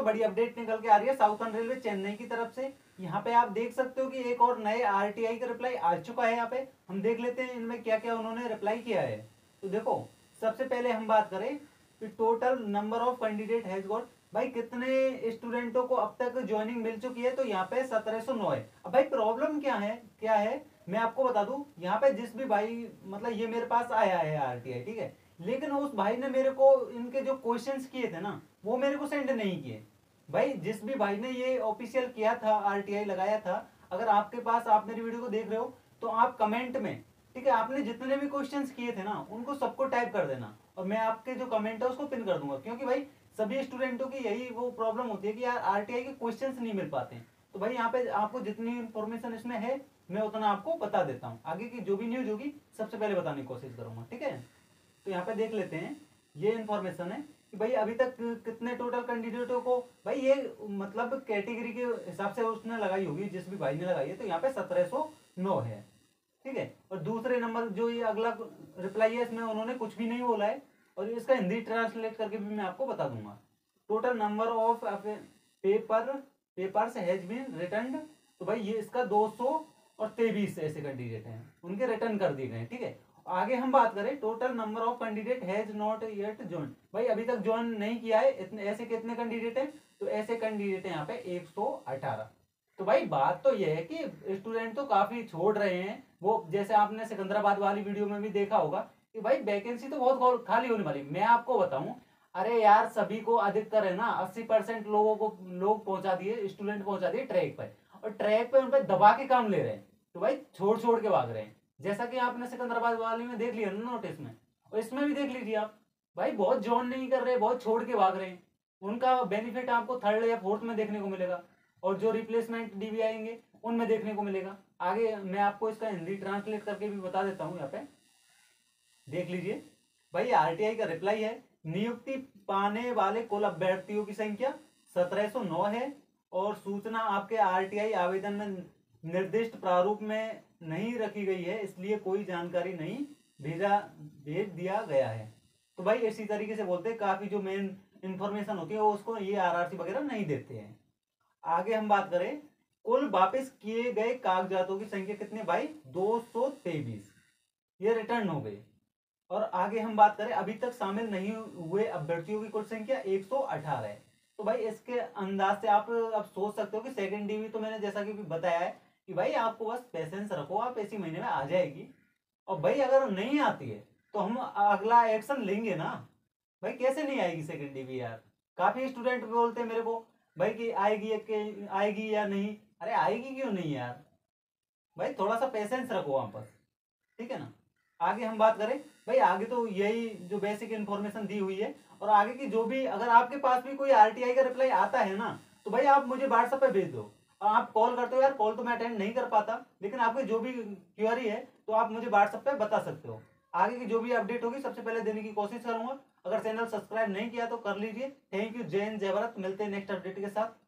बड़ी अपडेट निकल के आ रही है साउथर्न रेलवे चेन्नई की तरफ से। यहाँ पे आप देख सकते हो कि एक और नए आरटीआई का रिप्लाई आ चुका है। यहाँ पे हम देख लेते हैं इनमें क्या क्या उन्होंने रिप्लाई किया है। तो देखो, सबसे पहले हम बात करें कि total number of candidate has got, भाई कितने स्टूडेंटों को अब तक ज्वाइनिंग मिल चुकी है। तो यहाँ पे 1709 है। अब भाई प्रॉब्लम क्या है मैं आपको बता दूं। यहाँ पे जिस भी भाई, मतलब ये मेरे पास आया है आरटीआई, ठीक है, लेकिन उस भाई ने मेरे को इनके जो क्वेश्चंस किए थे ना, वो मेरे को सेंड नहीं किए। भाई जिस भी भाई ने ये ऑफिशियल किया था, आरटीआई लगाया था, अगर आपके पास, आप मेरी वीडियो को देख रहे हो, तो आप कमेंट में, ठीक है, आपने जितने भी क्वेश्चंस किए थे ना, उनको सबको टाइप कर देना और मैं आपके जो कमेंट है उसको पिन कर दूंगा। क्योंकि भाई सभी स्टूडेंटों की यही वो प्रॉब्लम होती है कि यार आरटीआई के क्वेश्चंस नहीं मिल पाते हैं। तो भाई यहाँ पे आपको जितनी इंफॉर्मेशन इसमें है, मैं उतना आपको बता देता हूँ। आगे की जो भी न्यूज होगी सबसे पहले बताने की कोशिश करूंगा, ठीक है। तो यहाँ पे देख लेते हैं, ये इन्फॉर्मेशन है कि भाई अभी तक कितने टोटल कैंडिडेटों को, भाई ये मतलब कैटेगरी के हिसाब से उसने लगाई होगी, जिस भी भाई ने लगाई है। तो यहाँ पे 1709 है, ठीक है। और दूसरे नंबर जो ये अगला रिप्लाई है, इसमें उन्होंने कुछ भी नहीं बोला है और इसका हिंदी ट्रांसलेट करके भी मैं आपको बता दूंगा। Total number of papers has been return, तो भाई ये इसका 223 ऐसे कैंडिडेट हैं, उनके रिटर्न कर दिए गए हैं, ठीक है। आगे हम बात करें, total number of candidate has not yet join, भाई अभी तक ज्वाइन नहीं किया है, इतने ऐसे कितने कैंडिडेट हैं। तो ऐसे कैंडिडेट हैं यहाँ पे 118। तो भाई बात तो यह है कि स्टूडेंट तो काफी छोड़ रहे हैं। वो जैसे आपने सिकंदराबाद वाली वीडियो में भी देखा होगा कि भाई वैकेंसी तो बहुत खाली होने वाली। मैं आपको बताऊं, अरे यार सभी को, अधिकतर है ना 80% लोगों को लोग पहुंचा दिए, स्टूडेंट पहुंचा दिए ट्रैक पर, और ट्रैक पे उन पर दबा के काम ले रहे हैं। तो भाई छोड़ छोड़ के भाग रहे हैं, जैसा कि आपने सिकंदराबाद वाली में देख लिया ना नोटिस में, और इसमें भी देख लीजिए आप। भाई बहुत जॉइन नहीं कर रहे, बहुत छोड़ के भाग रहे हैं। उनका बेनिफिट आपको थर्ड या फोर्थ में देखने को मिलेगा, और जो रिप्लेसमेंट डीबी आएंगे उनमें देखने को मिलेगा। आगे मैं आपको इसका हिंदी ट्रांसलेट करके भी बता देता हूँ। यहाँ पे देख लीजिए, भाई आरटीआई का रिप्लाई है, नियुक्ति पाने वाले कुल अभ्यर्थियों की संख्या 1709 है, और सूचना आपके आरटीआई आवेदन में निर्दिष्ट प्रारूप में नहीं रखी गई है, इसलिए कोई जानकारी नहीं भेज दिया गया है। तो भाई इसी तरीके से बोलते हैं, काफी जो मेन इंफॉर्मेशन होती है वो उसको ये आरआरसी वगैरह नहीं देते हैं। आगे हम बात करें, कुल वापस किए गए कागजातों की संख्या कितने, भाई 223, ये रिटर्न हो गए। और आगे हम बात करें, अभी तक शामिल नहीं हुए अभ्यर्थियों की कुल संख्या 118 है। तो भाई इसके अंदाज से आप अब सोच सकते हो कि सेकंड डीवी तो मैंने जैसा कि बताया है कि भाई आपको बस पेशेंस रखो, आप इसी महीने में आ जाएगी। और भाई अगर नहीं आती है तो हम अगला एक्शन लेंगे ना। भाई कैसे नहीं आएगी सेकंड डीवी यार। काफी स्टूडेंट बोलते हैं मेरे को भाई कि आएगी या नहीं। अरे आएगी क्यों नहीं यार, भाई थोड़ा सा पेशेंस रखो वहां पर, ठीक है ना। आगे हम बात करें, भाई आगे तो यही जो बेसिक इन्फॉर्मेशन दी हुई है। और आगे की जो भी, अगर आपके पास भी कोई आरटीआई का रिप्लाई आता है ना, तो भाई आप मुझे व्हाट्सएप पे भेज दो। आप कॉल करते हो यार, कॉल तो मैं अटेंड नहीं कर पाता, लेकिन आपकी जो भी क्वेरी है तो आप मुझे व्हाट्सएप पे बता सकते हो। आगे की जो भी अपडेट होगी सबसे पहले देने की कोशिश करूंगा। अगर चैनल सब्सक्राइब नहीं किया तो कर लीजिए। थैंक यू, जय हिंद, जय भारत। मिलते हैं नेक्स्ट अपडेट के साथ।